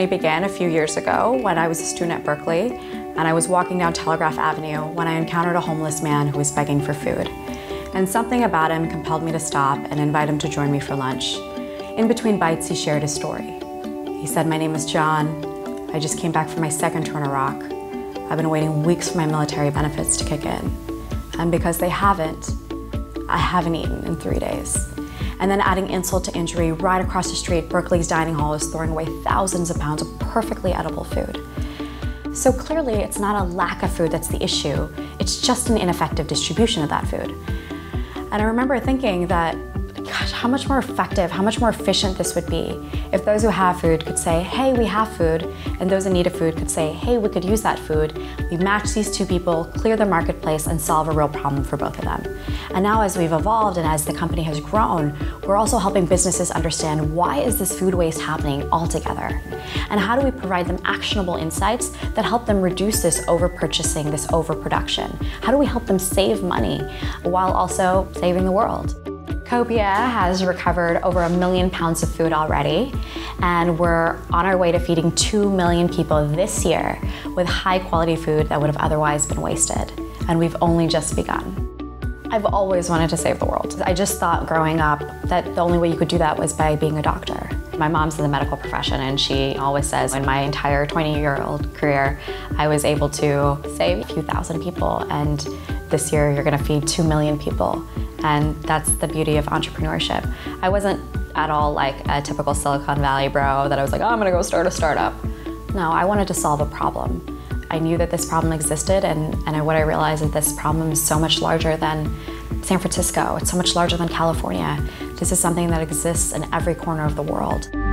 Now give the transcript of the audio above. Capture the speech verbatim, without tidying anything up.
journey began a few years ago when I was a student at Berkeley, and I was walking down Telegraph Avenue when I encountered a homeless man who was begging for food. And something about him compelled me to stop and invite him to join me for lunch. In between bites, he shared his story. He said, "My name is John. I just came back from my second tour in Iraq. I've been waiting weeks for my military benefits to kick in. And because they haven't, I haven't eaten in three days." And then adding insult to injury, right across the street, Berkeley's dining hall is throwing away thousands of pounds of perfectly edible food. So clearly, it's not a lack of food that's the issue, it's just an ineffective distribution of that food. And I remember thinking that, gosh, how much more effective, how much more efficient this would be if those who have food could say, "Hey, we have food," and those in need of food could say, "Hey, we could use that food." We match these two people, clear the marketplace, and solve a real problem for both of them. And now as we've evolved and as the company has grown, we're also helping businesses understand why is this food waste happening altogether? And how do we provide them actionable insights that help them reduce this over-purchasing, this overproduction? How do we help them save money while also saving the world? Copia has recovered over a million pounds of food already, and we're on our way to feeding two million people this year with high quality food that would have otherwise been wasted. And we've only just begun. I've always wanted to save the world. I just thought growing up that the only way you could do that was by being a doctor. My mom's in the medical profession, and she always says in my entire twenty-year-old career, I was able to save a few thousand people, and this year you're gonna feed two million people. And that's the beauty of entrepreneurship. I wasn't at all like a typical Silicon Valley bro that I was like, oh, I'm gonna go start a startup. No, I wanted to solve a problem. I knew that this problem existed, and, and what I realized is this problem is so much larger than San Francisco. It's so much larger than California. This is something that exists in every corner of the world.